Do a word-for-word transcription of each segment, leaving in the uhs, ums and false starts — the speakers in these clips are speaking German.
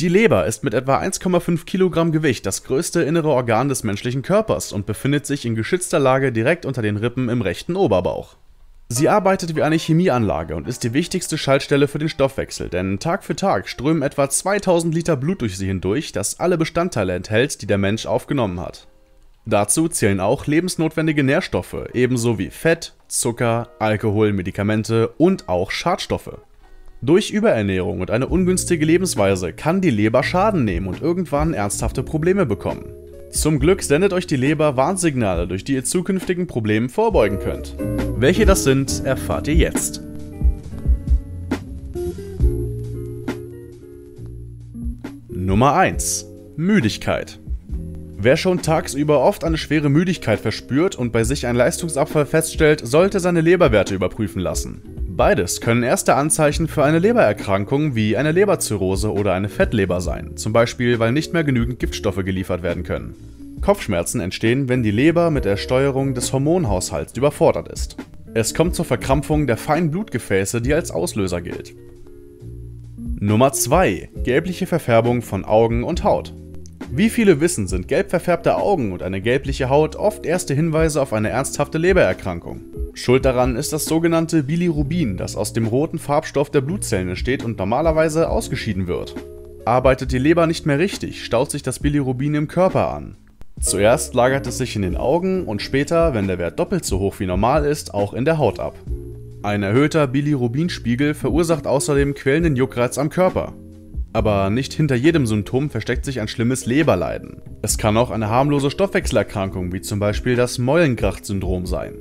Die Leber ist mit etwa eins Komma fünf Kilogramm Gewicht das größte innere Organ des menschlichen Körpers und befindet sich in geschützter Lage direkt unter den Rippen im rechten Oberbauch. Sie arbeitet wie eine Chemieanlage und ist die wichtigste Schaltstelle für den Stoffwechsel, denn Tag für Tag strömen etwa zweitausend Liter Blut durch sie hindurch, das alle Bestandteile enthält, die der Mensch aufgenommen hat. Dazu zählen auch lebensnotwendige Nährstoffe, ebenso wie Fett, Zucker, Alkohol, Medikamente und auch Schadstoffe. Durch Überernährung und eine ungünstige Lebensweise kann die Leber Schaden nehmen und irgendwann ernsthafte Probleme bekommen. Zum Glück sendet euch die Leber Warnsignale, durch die ihr zukünftigen Problemen vorbeugen könnt. Welche das sind, erfahrt ihr jetzt. Nummer eins. Müdigkeit. Wer schon tagsüber oft eine schwere Müdigkeit verspürt und bei sich einen Leistungsabfall feststellt, sollte seine Leberwerte überprüfen lassen. Beides können erste Anzeichen für eine Lebererkrankung wie eine Leberzirrhose oder eine Fettleber sein, zum Beispiel weil nicht mehr genügend Giftstoffe geliefert werden können. Kopfschmerzen entstehen, wenn die Leber mit der Steuerung des Hormonhaushalts überfordert ist. Es kommt zur Verkrampfung der feinen Blutgefäße, die als Auslöser gilt. Nummer zwei. Gelbliche Verfärbung von Augen und Haut. Wie viele wissen, sind gelb verfärbte Augen und eine gelbliche Haut oft erste Hinweise auf eine ernsthafte Lebererkrankung. Schuld daran ist das sogenannte Bilirubin, das aus dem roten Farbstoff der Blutzellen entsteht und normalerweise ausgeschieden wird. Arbeitet die Leber nicht mehr richtig, staut sich das Bilirubin im Körper an. Zuerst lagert es sich in den Augen und später, wenn der Wert doppelt so hoch wie normal ist, auch in der Haut ab. Ein erhöhter Bilirubinspiegel verursacht außerdem quälenden Juckreiz am Körper. Aber nicht hinter jedem Symptom versteckt sich ein schlimmes Leberleiden. Es kann auch eine harmlose Stoffwechselerkrankung wie zum Beispiel das Mollengracht-Syndrom sein.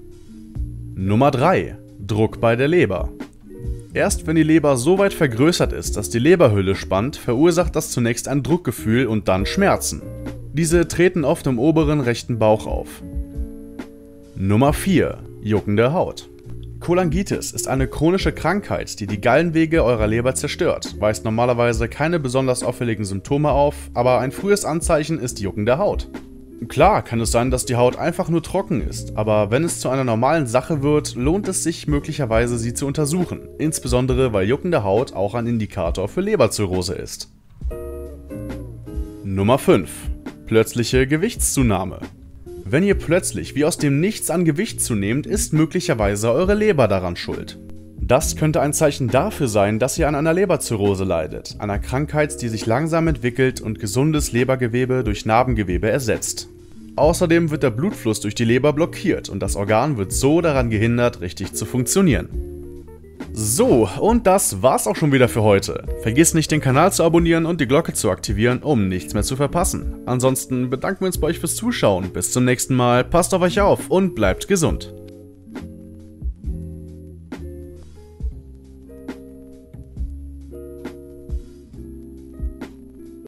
Nummer drei. Druck bei der Leber. Erst wenn die Leber so weit vergrößert ist, dass die Leberhülle spannt, verursacht das zunächst ein Druckgefühl und dann Schmerzen. Diese treten oft im oberen rechten Bauch auf. Nummer vier. Juckende Haut. Cholangitis ist eine chronische Krankheit, die die Gallenwege eurer Leber zerstört, weist normalerweise keine besonders auffälligen Symptome auf, aber ein frühes Anzeichen ist juckende Haut. Klar kann es sein, dass die Haut einfach nur trocken ist, aber wenn es zu einer normalen Sache wird, lohnt es sich möglicherweise, sie zu untersuchen, insbesondere weil juckende Haut auch ein Indikator für Leberzirrhose ist. Nummer fünf. Plötzliche Gewichtszunahme. Wenn ihr plötzlich wie aus dem Nichts an Gewicht zunehmt, ist möglicherweise eure Leber daran schuld. Das könnte ein Zeichen dafür sein, dass ihr an einer Leberzirrhose leidet, einer Krankheit, die sich langsam entwickelt und gesundes Lebergewebe durch Narbengewebe ersetzt. Außerdem wird der Blutfluss durch die Leber blockiert und das Organ wird so daran gehindert, richtig zu funktionieren. So, und das war's auch schon wieder für heute. Vergiss nicht, den Kanal zu abonnieren und die Glocke zu aktivieren, um nichts mehr zu verpassen. Ansonsten bedanken wir uns bei euch fürs Zuschauen. Bis zum nächsten Mal, passt auf euch auf und bleibt gesund.